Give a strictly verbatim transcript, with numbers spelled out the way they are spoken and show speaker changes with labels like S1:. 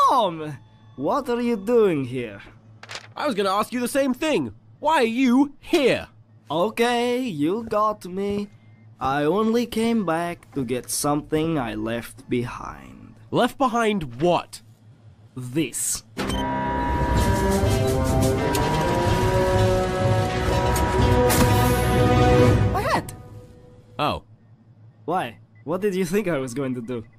S1: Tom! What are you doing here?
S2: I was gonna ask you the same thing. Why are you here?
S1: Okay, you got me. I only came back to get something I left behind.
S2: Left behind what?
S1: This. My hat!
S2: Oh.
S1: Why? What did you think I was going to do?